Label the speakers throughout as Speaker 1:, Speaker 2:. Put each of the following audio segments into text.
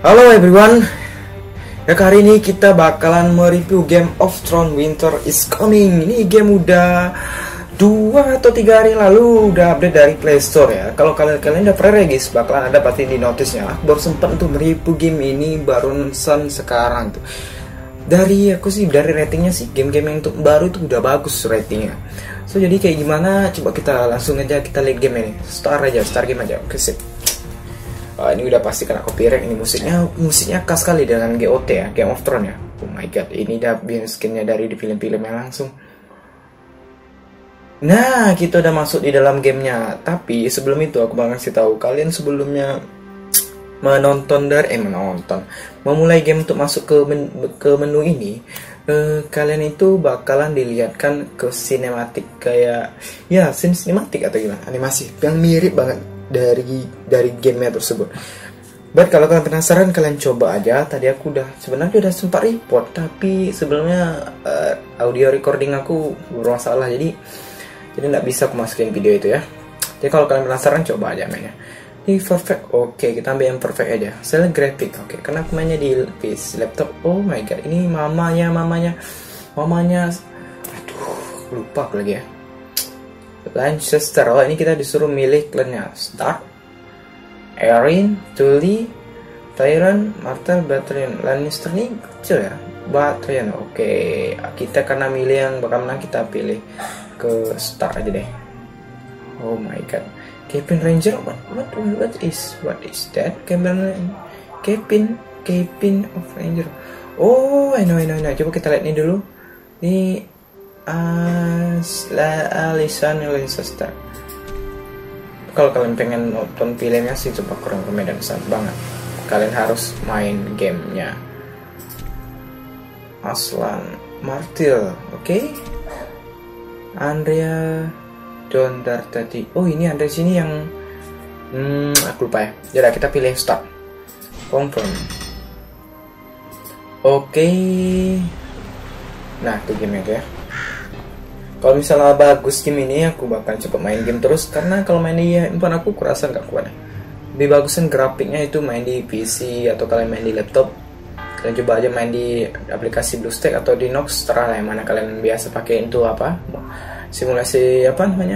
Speaker 1: Halo everyone. Ya, kali ini kita bakalan mereview Game of Thrones Winter is Coming. Ini game udah 2 atau 3 hari lalu udah update dari Play Store ya. Kalau kalian udah pre-regis bakalan ada pasti di notice-nya. Aku baru sempat untuk mereview game ini barusan sekarang tuh. Dari ratingnya sih game-game yang untuk baru itu udah bagus ratingnya. So jadi kayak gimana? Coba kita langsung aja kita lihat game ini. Start game aja. Oke, sip. Ini udah pasti kena copyright. Ini musiknya khas sekali dengan GOT ya, Game of Thrones ya. Oh my god, ini dubbing skinnya dari di film-filmnya langsung. Nah, kita udah masuk di dalam gamenya. Tapi sebelum itu aku bakal kasih tahu kalian sebelumnya memulai game untuk masuk ke menu ini. Kalian itu bakalan dilihatkan ke sinematik kayak ya scene sinematik atau gimana, animasi yang mirip banget dari gamenya tersebut. But kalau kalian penasaran, kalian coba aja. Tadi aku sebenarnya udah sempat report, tapi sebelumnya audio recording aku bermasalah, jadi nggak bisa aku masukin video itu ya. Jadi kalau kalian penasaran, coba aja mainnya. Ini perfect, oke, kita ambil yang perfect aja. Select graphic, oke, karena aku mainnya di PC laptop. Oh my god, ini mamanya. Aduh, lupa aku lagi ya. Lancaster. Oh, ini kita disuruh milih klannya. Stark, Erin, Tully, Tyrion, Martell, Baratheon. Lannister nih kecil ya. Baratheon. Oke, kita karena milih yang bakal menang, kita pilih ke Stark aja deh. Oh my god. Captain Ranger. What is that? Captain of Ranger. Oh, I know. Coba kita lihat ini dulu. Ini Alysanne Lancaster. Kalau kalian pengen nonton filmnya sih coba kurang rekomendasi banget. Kalian harus main gamenya. Aslan Martell, oke. Andrea Dondar tadi. Oh, ini ada sini yang aku lupa ya. Jadi kita pilih start. Confirm. Oke. Nah, itu game itu ya. Kalau misalnya bagus game ini, aku bakal coba main game terus. Karena kalau main di handphone aku kurasa nggak kuat ya. Lebih bagusan grafiknya itu main di PC atau kalian main di laptop. Kalian coba aja main di aplikasi BlueStack atau di Nox, terserah yang mana kalian biasa pakai itu apa. Simulasi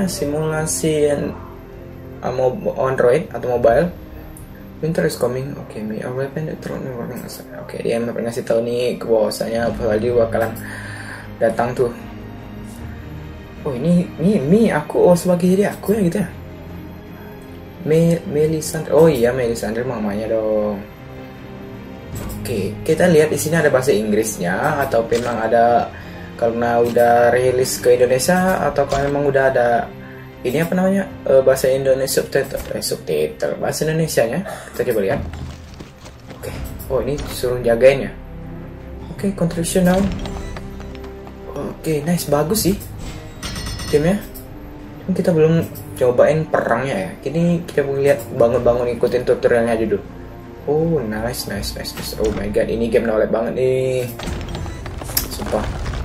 Speaker 1: Android atau mobile. Winter is coming. Oke, me a weapon thrown. Oke, dia ngasih tahu nih bahwasanya apalagi bakalan datang tuh. Oh, ini aku sebagai diri aku ya gitu ya. Melisandre. Oh iya, Melisandre mamanya dong. Oke, kita lihat di sini ada bahasa Inggrisnya atau memang ada karena udah rilis ke Indonesia atau kalau memang udah ada ini apa namanya bahasa Indonesia subtitle bahasa Indonesianya. Kita coba lihat. Oke. Oh, ini suruh jagain ya. Oke, contribution now. Oke, nice, bagus sih gamenya. Kita belum cobain perangnya ya. Kini kita mau lihat bangun ikutin tutorialnya aja dulu. Oh, nice. Oh my god, ini game knowledge banget nih. Sumpah.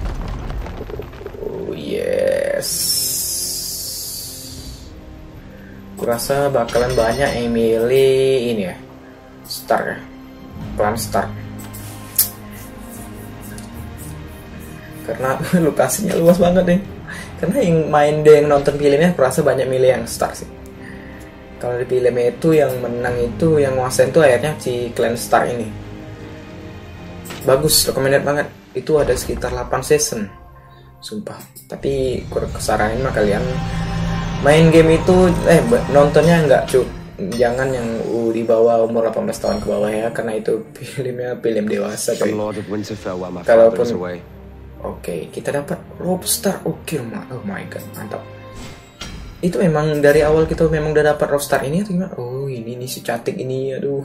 Speaker 1: Oh yes. Kurasa bakalan banyak yang milih ini ya. Stark ya. Klan Stark. Karena lokasinya luas banget nih. Karena yang nonton filmnya kurasa banyak milih yang Stark sih. Kalau di filmnya itu yang menang itu, yang nguasain itu akhirnya si Clan Stark ini. Bagus, recommended banget. Itu ada sekitar 8 season. Sumpah. Tapi kurang kesaranin mah kalian main game itu nontonnya jangan yang di bawah umur 18 tahun ke bawah ya, karena itu filmnya film dewasa. Kalaupun oke, kita dapat Robb Stark. Oke, oh my god, mantap. Itu memang dari awal kita memang udah dapat Robb Stark ini atau gimana? Oh, ini si cantik ini, aduh.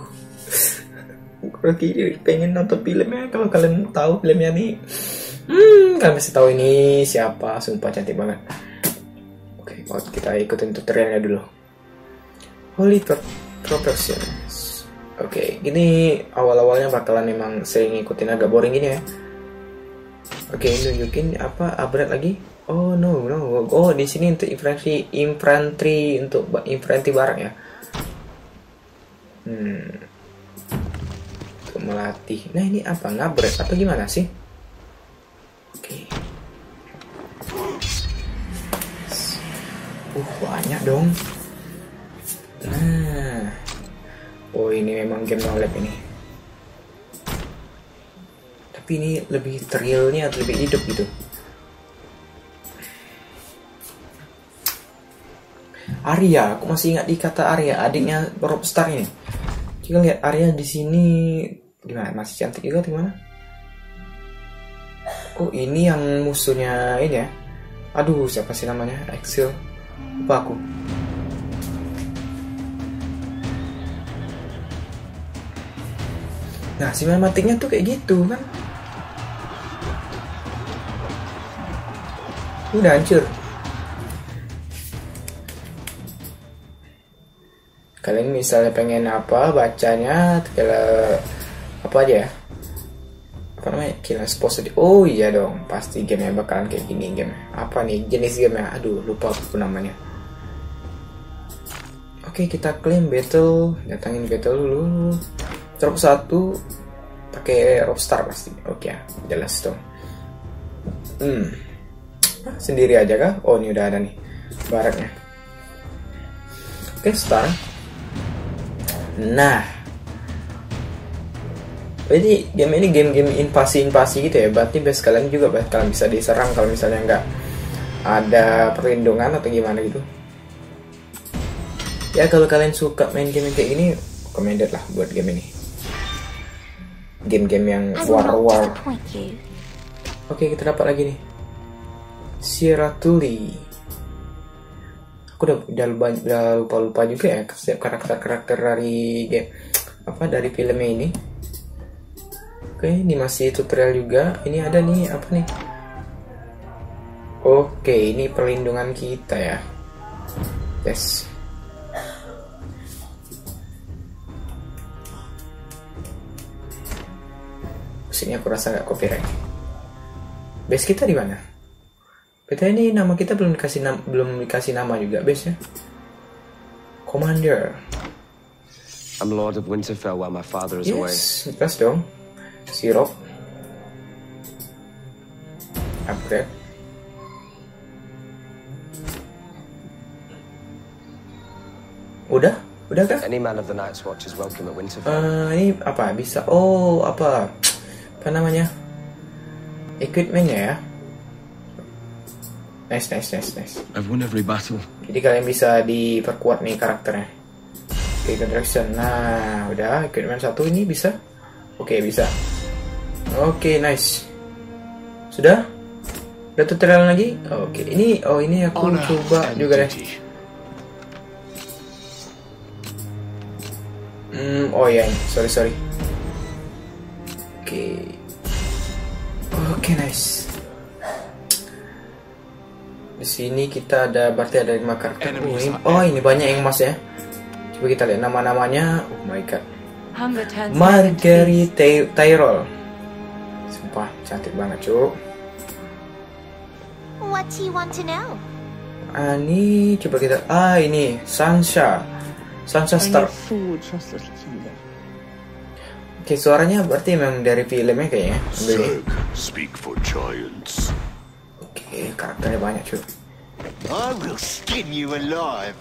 Speaker 1: Lagi pengen nonton filmnya. Kalau kalian tahu filmnya nih, kalian pasti tahu ini siapa. Sumpah cantik banget. Oke, kita ikutin tutorialnya dulu. Holy Proportions. Oke, ini awal-awalnya bakalan memang sering ngikutin agak boring gini ya. Oke, nunjukin apa upgrade lagi? Oh no. Oh, di sini untuk infantry untuk infantry barang ya. untuk melatih. Nah ini apa, ngabret atau gimana sih? Oke. Banyak dong. Nah, oh ini memang game no lag ini. Tapi ini lebih thrill-nya, lebih hidup gitu. Arya, aku masih ingat di kata Arya, adiknya Robstar ini. Kita lihat Arya di sini gimana? Masih cantik juga gimana? Oh ini yang musuhnya ini ya. Aduh siapa sih namanya? Exil. Lupa aku. Nah sinematiknya tuh kayak gitu kan. Udah hancur. Kalian misalnya pengen apa bacanya, tinggal apa aja ya? Apa namanya? Kilas positif. Oh iya dong, pasti gamenya bakalan kayak gini game. Apa nih jenis gamenya? Aduh lupa aku namanya. Oke kita klaim battle, datangin battle dulu. Drop 1 pakai Rockstar pasti. Oke ya, jelas dong. Sendiri aja kah? Oh ini udah ada nih baratnya. Oke start. Nah, jadi game ini game-game invasi gitu ya. Berarti base kalian juga kalian bisa diserang kalau misalnya nggak ada perlindungan atau gimana gitu. Ya kalau kalian suka main game kayak gini, recommended lah buat game ini. Game-game yang war. Oke kita dapat lagi nih Siratuli. Aku udah lupa juga ya setiap karakter dari game dari filmnya ini. Oke ini masih tutorial juga. Ini ada nih apa nih? Oke ini perlindungan kita ya. Yes. Musiknya aku rasa nggak copyright. Base kita di mana? Beta ini nama kita belum dikasih nama juga base ya. Commander.
Speaker 2: I'm Lord of Winterfell while my father is away.
Speaker 1: Yes, jelas dong. Sirop. Upgrade. Udah kan?
Speaker 2: Any man of the Night's Watch is welcome at Winterfell.
Speaker 1: Ini apa bisa? Oh apa namanya? Equipmentnya ya. Nice.
Speaker 2: I've won every battle.
Speaker 1: Jadi kalian bisa diperkuat nih karakternya. Oke, direction. Nah, udah equipment 1 ini bisa. Oke, bisa. Oke, nice. Sudah? Udah tutorial lagi? Oke, ini aku coba juga deh. Oh ya, sorry. Oke, nice. Di sini kita berarti ada 5 karakter. Ini banyak yang emas ya. Coba kita lihat nama-namanya. Oh my god. Marguerite Tyrell. Sumpah cantik banget, Cuk.
Speaker 3: What do you want to know?
Speaker 1: Ini coba kita ini Sansa Star. Oke, suaranya berarti memang dari filmnya kayaknya.
Speaker 4: Speak for giants.
Speaker 1: Oke, karakternya banyak cuy.
Speaker 4: I will skin you alive.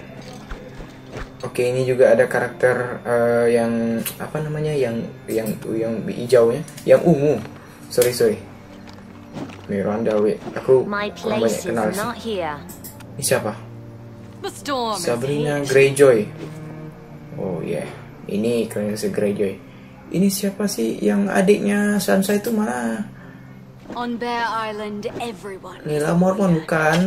Speaker 1: Oke, ini juga ada karakter yang apa namanya yang hijaunya, yang ungu. Sorry. Miranda, aku kurang banyak kenal sih. Ini siapa? Sabrina Greyjoy. Oh yeah, ini keren si Greyjoy. Ini siapa sih yang adiknya Sansa itu mana?
Speaker 5: On Bear Island, everyone.
Speaker 1: Nila Mormon bukan?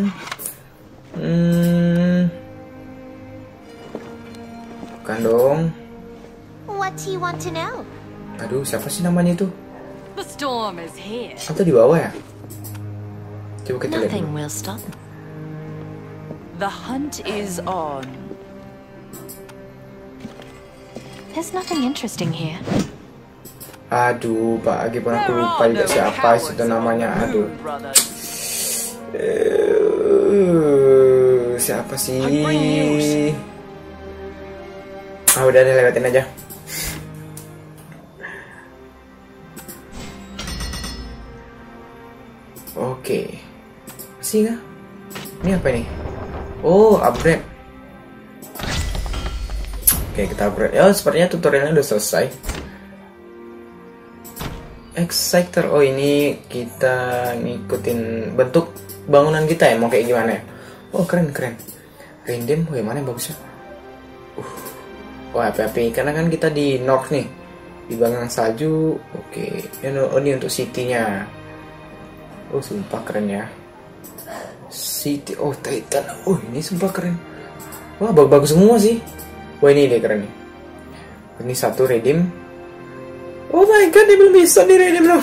Speaker 1: Bukan dong.
Speaker 3: What do you want to know?
Speaker 1: Aduh, siapa sih namanya itu?
Speaker 5: The storm is here.
Speaker 1: Atau di bawah ya? Coba kita lihat.
Speaker 5: Nothing will stop. The hunt is on. There's nothing interesting here.
Speaker 1: Aduh, Pak, gimana aku lupa juga siapa itu namanya. Aduh. Siapa sih? Udah deh, lewatin aja. Oke. Masih nggak? Ini apa nih? Oh, upgrade. Oke, kita upgrade. Ya, sepertinya tutorialnya udah selesai. Exciter. Oh, ini kita ngikutin bentuk bangunan kita ya, mau kayak gimana ya? Oh, keren. Random, yang mana yang bagusnya? Wah, api-api, karena kan kita di north nih, di bangunan salju. Oke, ini untuk city-nya. Oh, sumpah keren ya. City, oh Titan. Oh, ini sumpah keren. Wah, bagus semua sih. Wah, ini dia keren nih. Ini satu redeem. Oh my god, dia belum bisa di redeem loh.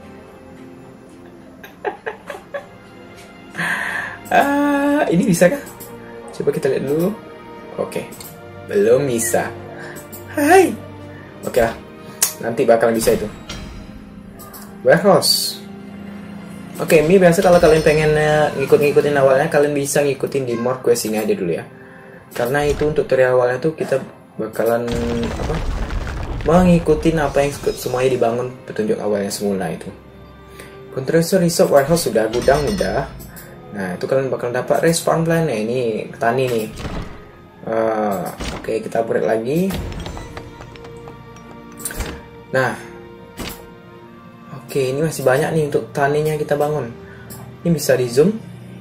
Speaker 1: Ini bisa kah? Coba kita lihat dulu. Oke. Belum bisa. Hai. Oke lah. Nanti bakal bisa itu. Warehouse. Oke, ini biasa kalau kalian pengen ngikutin awalnya, kalian bisa ngikutin di more quest ini aja dulu ya. Karena itu untuk tutorial awalnya tuh kita bakalan mengikuti apa yang semuanya dibangun petunjuk awalnya semula itu. Compressor, resort, warehouse sudah, gudang udah. Nah, itu kalian bakal dapat respawn plan ya. Ini petani nih. Oke, kita upgrade lagi. Nah, oke, ini masih banyak nih untuk taninya kita bangun. Ini bisa di zoom.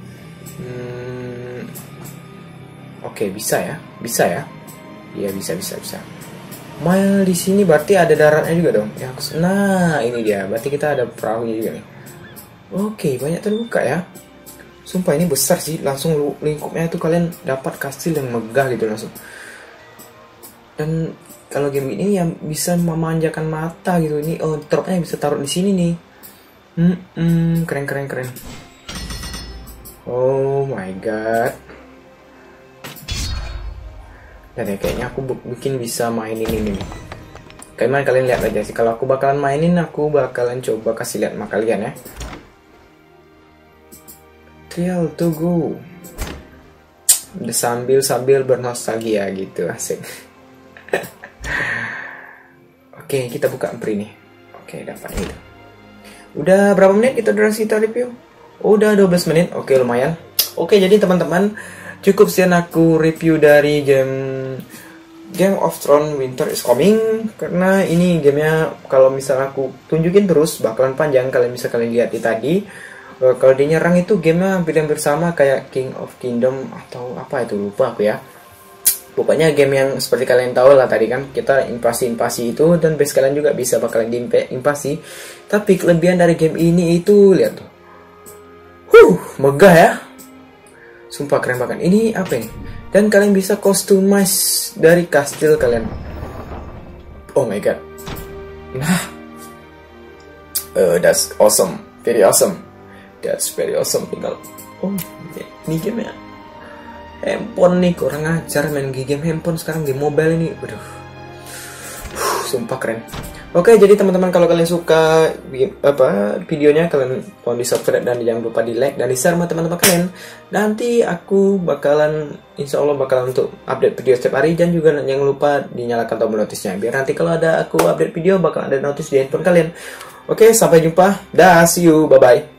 Speaker 1: Oke, bisa ya. Iya, bisa. Mile di sini berarti ada daratnya juga dong. Ya, nah, ini dia. Berarti kita ada perahunya juga nih. Oke, banyak terbuka ya. Sumpah ini besar sih. Langsung lingkupnya itu kalian dapat kastil yang megah gitu langsung. Dan kalau game ini yang bisa memanjakan mata gitu. Ini dropnya bisa taruh di sini nih. Keren. Oh my god. Dan ya, kayaknya aku bikin bisa mainin ini nih. Kalian lihat aja sih. Kalau aku bakalan mainin, aku bakalan coba kasih lihat sama kalian ya. Trial to go. Udah sambil bernostalgia gitu, asik. Oke, kita buka free nih. Oke, dapat itu. Udah berapa menit kita durasi kita review? Udah 12 menit. Oke, lumayan. Oke, jadi teman-teman, cukup sekian aku review dari Game of Thrones Winter is Coming. Karena ini gamenya kalau misalnya aku tunjukin terus bakalan panjang. Kalian bisa lihat di tadi. Kalau dia nyerang itu gamenya hampir sama kayak King of Kingdom atau apa itu, lupa aku ya. Pokoknya game yang seperti kalian tahu lah tadi kan, kita invasi itu dan base kalian juga bisa bakalan diinvasi. Tapi kelebihan dari game ini itu lihat tuh. Megah ya. Sumpah keren banget. Ini apa ini? Dan kalian bisa customize dari kastil kalian. Oh my god. Nah. That's awesome. Very awesome. That's very awesome. Tinggal. Oh, ini game ya. Handphone nih, kurang ajar main game handphone sekarang, game mobile ini. Aduh. Sumpah keren. Oke, jadi teman-teman kalau kalian suka videonya, kalian mohon di subscribe dan jangan lupa di like dan di share sama teman-teman kalian. Nanti aku insya Allah bakalan untuk update video setiap hari, dan juga jangan lupa dinyalakan tombol notisnya biar nanti kalau ada aku update video bakal ada notis di handphone kalian. Oke, sampai jumpa. Dah, see you. Bye bye.